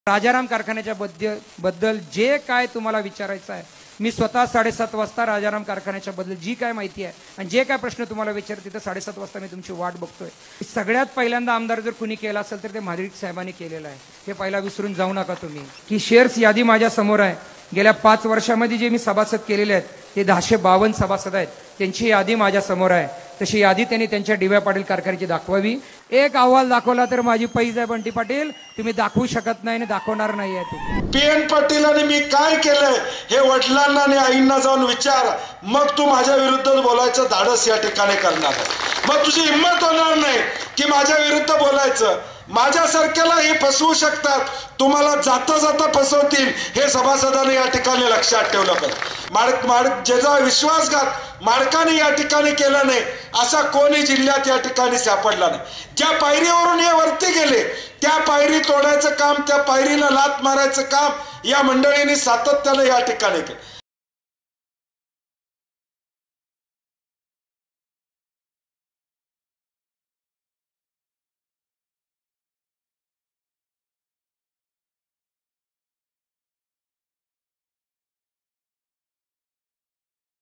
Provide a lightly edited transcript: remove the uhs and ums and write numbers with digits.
राजाराम कारखान्याच्या बद्दल जे काय तुम्हाला विचारायचं आहे, मी स्वतः 7:30 वाजता राजाराम कारखान्याच्या बद्दल जी काय माहिती आहे आणि जे काय प्रश्न तुम्हाला विचारते तिथं 7:30 वाजता मी तुमची वाट बघतोय। सगळ्यात पहिल्यांदा आमदार जर कुणी केला असेल तर ते महाडिक साहेबांनी केलेलं आहे, हे पहिला विसरून जाऊ नका तुम्ही। की शेअर्स यादी माझ्या समोर आहे, गेल्या 5 वर्षामध्ये जे मी सभासद केलेले आहेत ते 1052 सभासद आहेत, त्यांची यादी माझ्या समोर आहे। तशी यादी त्यांनी त्यांच्या डी.वाय. पाटील कारखान्याची दाखवावी। एक अहवाल दाखवला तर माझी पैज आहे बंटी पाटील, तुम्ही दाखवू शकत नाही आणि दाखवणार नाही आहे तुम्ही। पी.एन. पाटीलांनी मी काय केलंय हे वडिलांना आणि आईंना जाऊन विचार, मग तू माझ्या विरुद्ध बोलायचं धाडस या ठिकाणी करणार आहे। मग तुझी हिंमत होणार नाही की माझ्या विरुद्ध बोलायचं। माझ्यासारख्याला हे फसवू शकतात, तुम्हाला जाता जाता फसवतील, हे सभासदांनी या ठिकाणी लक्षात ठेवलं पाहिजे। ज्याचा विश्वासघात माडकाने या ठिकाणी केला नाही असा कोणी जिल्ह्यात या ठिकाणी सापडला नाही। ज्या पायरीवरून हे वरती गेले त्या पायरी तोडायचं काम, त्या पायरीला लात मारायचं काम या मंडळींनी सातत्याने या ठिकाणी केलं।